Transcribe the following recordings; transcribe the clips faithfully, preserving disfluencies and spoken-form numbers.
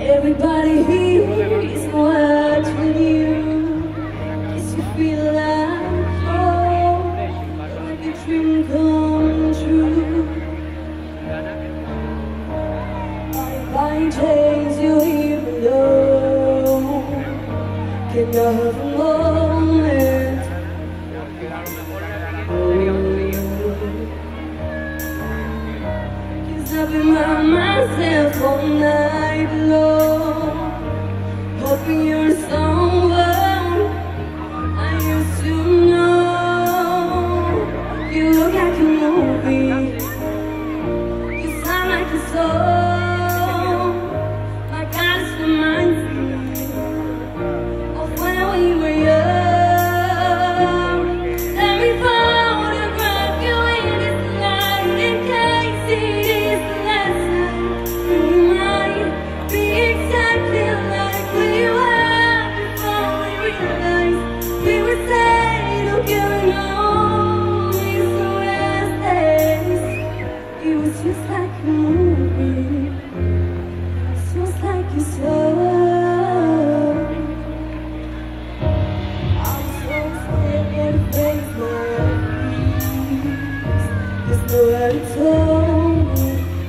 Everybody here is watching you. Guess you feel like home, like a dream come true. By chance you here alone, can I have a moment? Cause I've been by myself all night long, hoping you're someone I used to know. You look like a movie, you sound like a song. My God, it reminds me of when we were young. Let me photograph you in this light, in case it is the last time. We might be exactly like we were before we realized we were saying, oh, going on these last days. It was just like a movie, just like you saw. I'm so scared to face my fears. There's nowhere to turn me.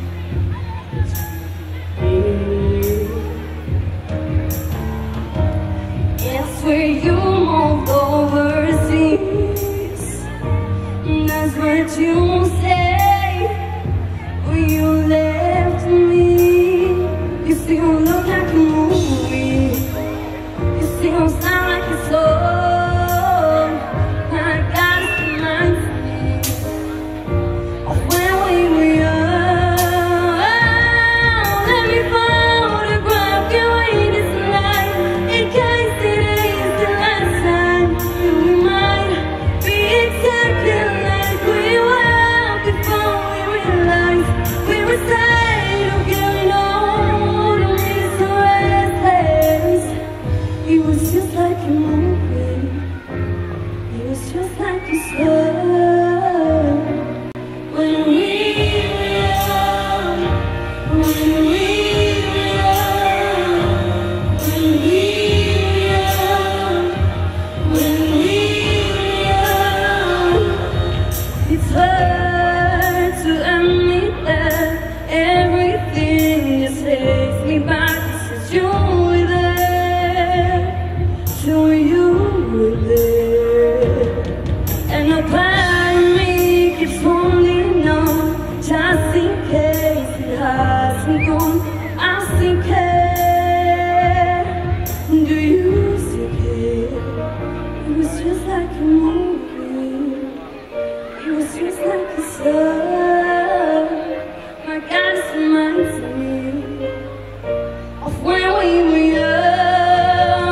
It's where you moved overseas. That's what you say when you left me. You still look like a movie, you still sound like a song. My God, it reminds me of when we were young. Let me photograph you in this light, in case it is the last time. We might be exactly like we were before we realized we were saying, oh, getting on in these last days. It was just like a movie, it was just like a song. When we were young, when we were young, when we were young, when we were young. It's hard to admit that everything just takes me back since you were there, till you were there. And a part of me keeps holding on, just in case it hasn't gone. I still care. Do you still care? It was just like a movie, it was just like a song. My God, it reminds me of when we were young.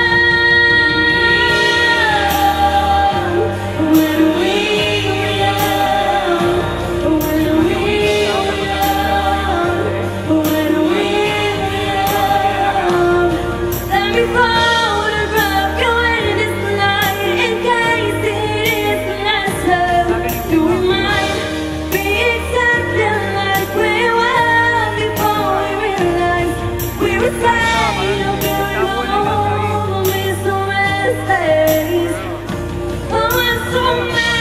When we were young, when we were young, when we were young. Let me photograph you in this light, in case it is the last time. You might be exactly like we were before we realized we were saying, oh, going on these last days. Oh, I'm so mad.